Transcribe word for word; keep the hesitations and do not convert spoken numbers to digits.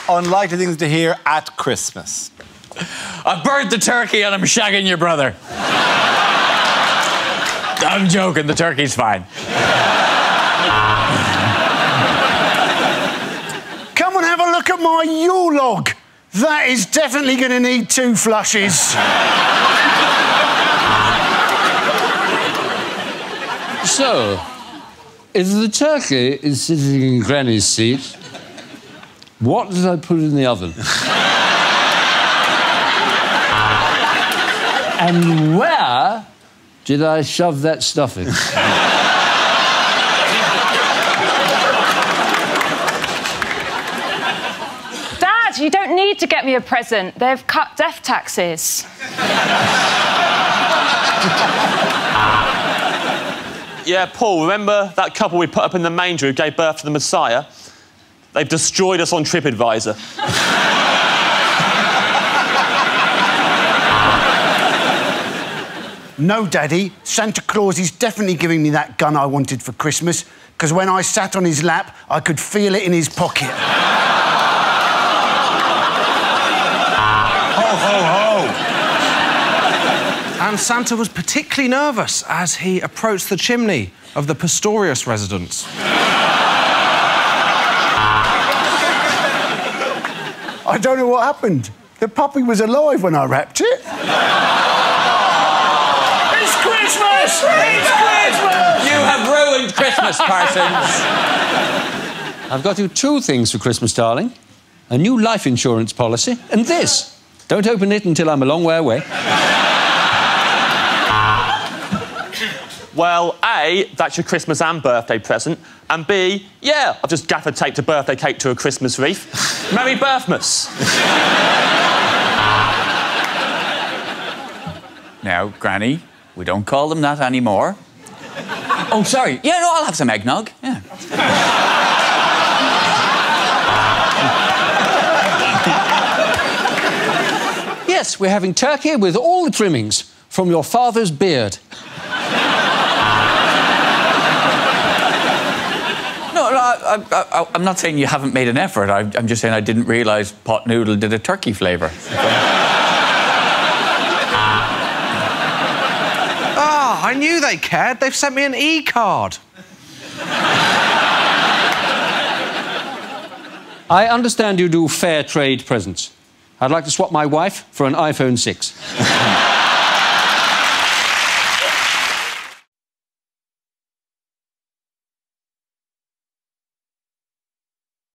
unlikely things to hear at Christmas. I've burnt the turkey and I'm shagging your brother. I'm joking, the turkey's fine. Come and have a look at my Yule log. That is definitely going to need two flushes. So, if the turkey is sitting in Granny's seat, what did I put in the oven? And where did I shove that stuffing? Dad, you don't need to get me a present. They've cut death taxes. Yeah, Paul, remember that couple we put up in the manger who gave birth to the Messiah? They've destroyed us on TripAdvisor. No, Daddy, Santa Claus is definitely giving me that gun I wanted for Christmas, because when I sat on his lap, I could feel it in his pocket. Ho, ho, ho! And Santa was particularly nervous as he approached the chimney of the Pistorius residence. I don't know what happened. The puppy was alive when I wrapped it. It's Christmas! It's Christmas! You have ruined Christmas, Parsons. I've got you two things for Christmas, darling. A new life insurance policy and this. Don't open it until I'm a long way away. Well, A, that's your Christmas and birthday present, and B, yeah, I've just gaffer taped a birthday cake to a Christmas wreath. Merry Birthmas. Now, Granny, we don't call them that anymore. Oh, sorry. Yeah, no, I'll have some eggnog. Yeah. Yes, we're having turkey with all the trimmings from your father's beard. No, no, I, I, I'm not saying you haven't made an effort. I, I'm just saying I didn't realise pot noodle did a turkey flavour. Ah, I knew they cared. They've sent me an e-card. I understand you do fair trade presents. I'd like to swap my wife for an iPhone six.